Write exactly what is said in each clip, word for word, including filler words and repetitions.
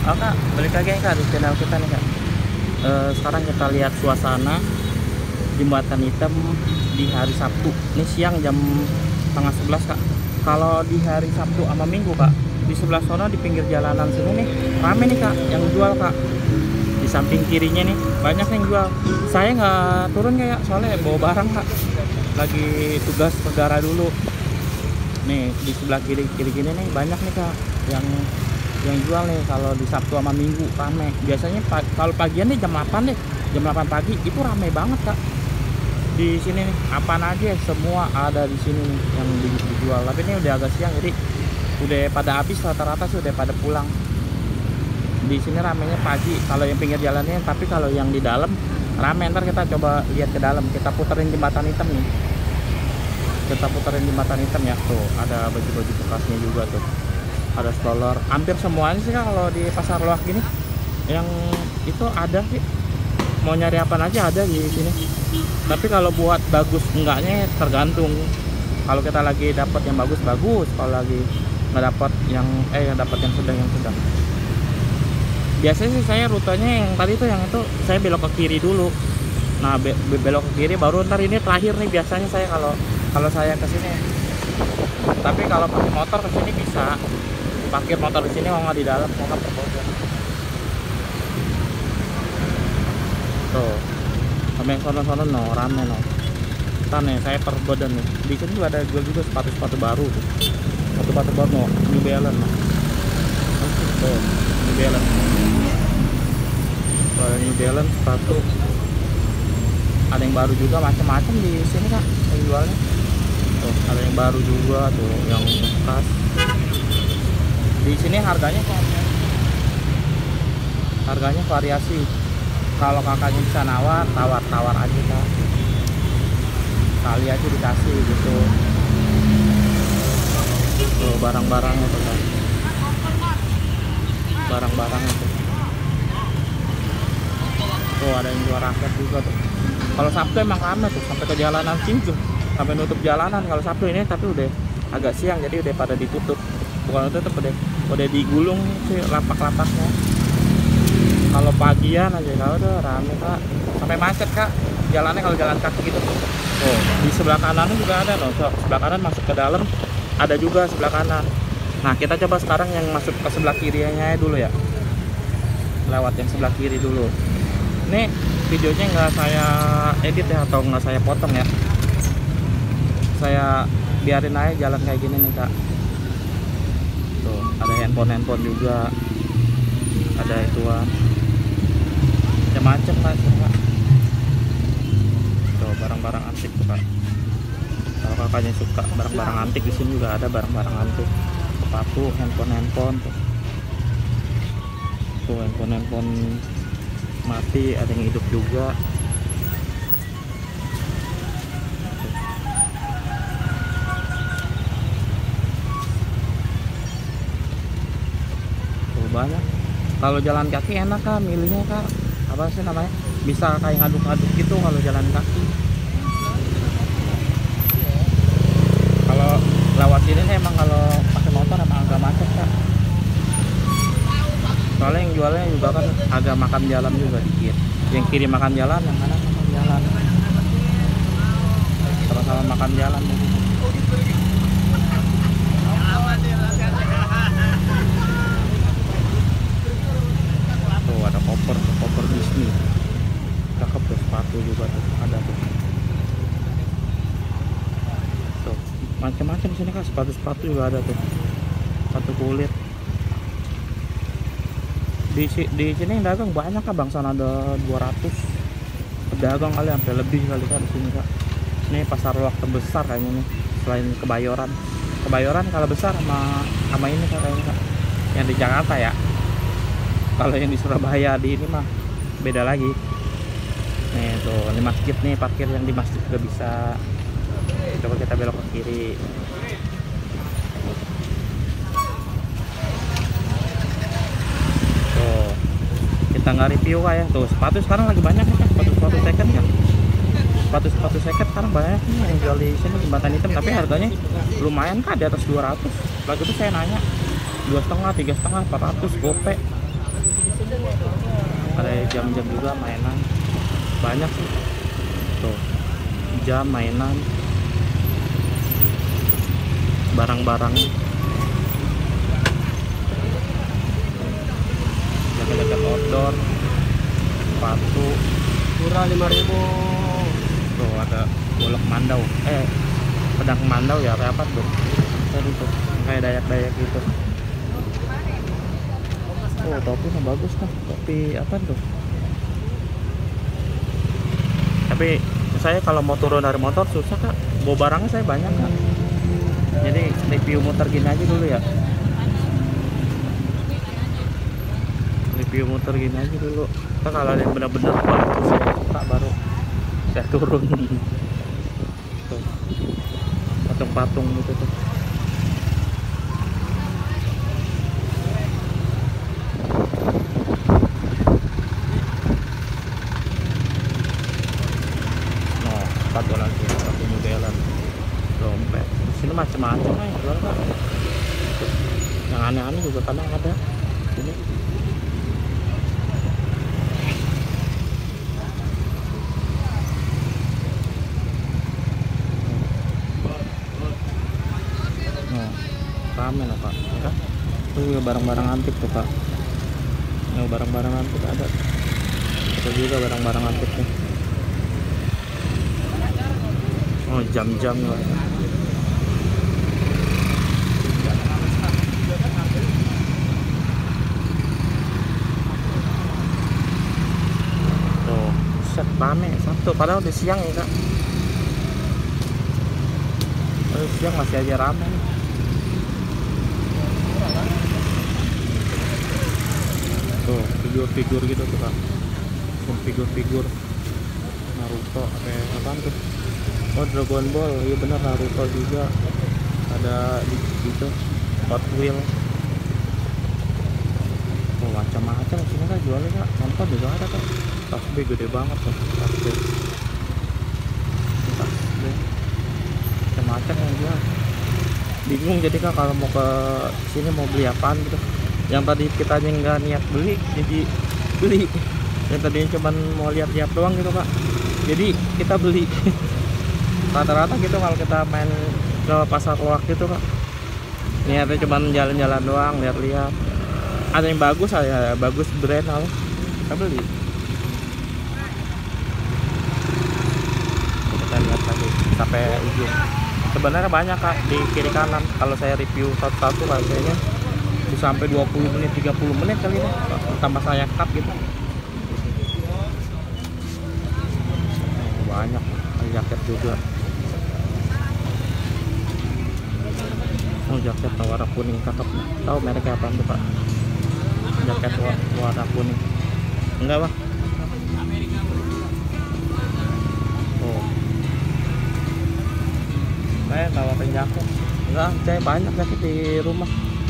Oh kak, balik lagi kak di channel kita nih kak. Eh, sekarang kita lihat suasana jembatan hitam di hari Sabtu. Ini siang jam setengah sebelas kak. Kalau di hari Sabtu sama Minggu kak, di sebelah sana di pinggir jalanan sini nih rame nih kak, yang jual kak. Di samping kirinya nih banyak yang jual. Saya nggak turun kayak soalnya bawa barang kak. Lagi tugas negara dulu. Nih di sebelah kiri kiri gini nih banyak nih kak yang yang jual nih. Kalau di Sabtu sama Minggu rame. Biasanya pa kalau pagian nih jam delapan deh, jam delapan pagi itu rame banget kak. Di sini nih apaan aja semua ada di sini nih yang dijual. Tapi ini udah agak siang jadi udah pada habis, rata-rata sudah pada pulang. Di sini ramenya pagi kalau yang pinggir jalannya, tapi kalau yang di dalam rame. Ntar kita coba lihat ke dalam, kita puterin jembatan hitam nih. Kita puterin jembatan hitam ya. Tuh ada baju-baju bekasnya juga tuh, ada stroller, hampir semuanya sih kak. Kalau di pasar loak gini yang itu ada sih, mau nyari apa aja ada di sini. Tapi kalau buat bagus enggaknya tergantung. Kalau kita lagi dapat yang bagus bagus, kalau lagi nggak dapat yang eh yang dapat yang sedang yang sedang. Biasanya sih saya rutenya yang tadi tuh yang itu saya belok ke kiri dulu. Nah be be belok ke kiri baru ntar ini terakhir nih biasanya saya kalau kalau saya ke sini. Tapi kalau pakai motor ke sini bisa. Parkir motor di sini mau nggak di dalam, mau nggak terpojok. Tuh, sampai sono-sono no rame no. Ntar nih saya perbodan nih. Di sini juga ada jual juga sepatu-sepatu baru tuh. Sepatu-sepatu baru no, New Balance no. Tuh, New Balance. Tuh, New Balance sepatu. Ada yang baru juga macam-macam di sini kak yang jualnya. Tuh, ada yang baru juga tuh, yang bekas. Di sini harganya kok harganya variasi. Kalau kakaknya bisa nawar, tawar-tawar aja kak. Kali aja dikasih gitu. Tuh barang-barangnya tuh kak. Barang-barangnya tuh. Tuh ada yang jual raket juga tuh. Kalau Sabtu emang ramai tuh sampai ke jalanan sini tuh, sampai nutup jalanan kalau Sabtu ini. Tapi udah agak siang jadi udah pada ditutup. Bukan tutup, udah udah digulung sih lapak-lapaknya. Kalau pagian aja kalau udah rame kak, sampai macet kak jalannya kalau jalan kaki gitu. Oh di sebelah kanan juga ada loh. Sebelah kanan masuk ke dalam ada juga sebelah kanan. Nah kita coba sekarang yang masuk ke sebelah kirinya dulu ya, lewat yang sebelah kiri dulu. Ini videonya nggak saya edit ya, atau nggak saya potong ya, saya biarin aja jalan kayak gini nih kak. Tuh ada handphone-handphone juga, ada ituan macam-macam kak. Tuh barang-barang antik tuh kak. Kalau kakaknya suka barang-barang antik, di sini juga ada barang-barang antik, sepatu, handphone-handphone tuh. Tuh handphone-handphone mati, ada yang hidup juga. Tuh banyak. Kalau jalan kaki enak kak, milihnya kak apa sih namanya, bisa kayak ngaduk-ngaduk gitu kalau jalan kaki. Kalau lewat sini nih emang kalau pakai motor emang agak macet kak. Soalnya yang jualnya juga kan agak makan jalan juga dikit. Yang kiri makan jalan, yang kanan makan jalan. Sama-sama makan jalan. Tuh ada koper, koper Disney. Cakep tuh, sepatu juga tuh ada tuh. Tuh macam-macam sini kak, sepatu-sepatu juga ada tuh. Sepatu kulit. Di, di sini yang dagang banyak kak, bangsa ada dua ratus pedagang kali, sampai lebih kali kak di sini kak. Ini pasar loak terbesar kayaknya nih selain Kebayoran. Kebayoran kalau besar sama sama ini kak kayaknya kak, yang di Jakarta ya. Kalau yang di Surabaya di ini mah beda lagi. Nih tuh di masjid nih, parkir yang di masjid juga bisa. Coba kita belok ke kiri. Kita nggak review kak ya. Tuh sepatu sekarang lagi banyak nih kak, sepatu-sepatu second kan. Sepatu-sepatu second sekarang banyak nih yang jual di sini jembatan hitam, tapi harganya lumayan kak, di atas dua ratus. Lagi itu saya nanya dua setengah, tiga setengah, empat ratus gope. Ada jam-jam juga, mainan banyak sih tuh, jam, mainan, barang-barang, jaket-jaket outdoor, sepatu Murah lima ribu. tuh. Ada golok mandau, eh pedang mandau ya, kayak apa tuh tadi tuh, kayak dayak-dayak gitu. Oh, topinya bagus kan, topi apa tuh. Tapi saya kalau mau turun dari motor susah kak, bawa barangnya saya banyak kak. Jadi review muter gini aja dulu ya, review muter gini aja dulu. Kita kalau ada yang benar-benar bagus saya buka, baru saya turun. Tuh, patung-patung gitu tuh. Nah, satu lagi, satu modelan dompet. Di sini macam-macam ya, jual kak. Yang aneh-aneh juga kadang ada. Sini. Rame loh kak, ya kan? Itu juga barang-barang antik tuh kak. Nah, barang-barang antik ada. Ada juga barang-barang antik nih. Oh, jam-jam lah. Tuh, set rame satu. Padahal udah siang ya kak. Udah siang masih aja rame nih. Tuh, figur-figur gitu tuh kak. Figur-figur Naruto, kayak apaan tuh? Oh, Dragon Ball, iya bener, Naruto juga ada di situ. Hot Wheel. Oh, macam-macam sini kak jualnya kak. Nonton juga ada kak. Tasbih gede banget tuh, tasbih. Tasbih. Macam-macam yang jual. Bingung jadi kak kalau mau ke sini mau beli apaan gitu. Yang tadi kita aja nggak niat beli, jadi beli. Yang tadinya cuman mau lihat-lihat doang gitu kak, jadi kita beli. Rata-rata gitu kalau kita main ke pasar loak gitu kak, niatnya cuman jalan-jalan doang, lihat-lihat. Ada yang bagus, ada bagus brand, kalau kita beli. Kita lihat tadi sampai ujung. Sebenarnya banyak kak di kiri kanan. Kalau saya review satu-satu kayaknya bisa sampai dua puluh menit, tiga puluh menit kali ini, tambah saya cut gitu. Banyak, ada jaket juga. Oh, jaket warna kuning cakep. Tahu mereknya apa tuh pak? Jaket warna kuning. Enggak bang? Oh, saya tawarin jaket. Enggak, saya banyak jaket di rumah.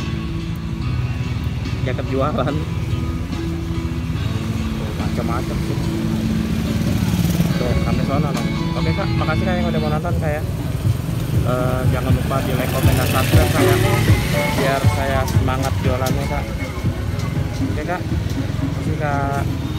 Jaket jualan. Oh, macam-macam sih. Tuh, sampai sana loh. Oke kak, makasih kak yang udah mau nonton kayak. Uh, jangan lupa di like, komen, dan subscribe saya, biar saya semangat jualannya kak. Oke kak, makasih kak.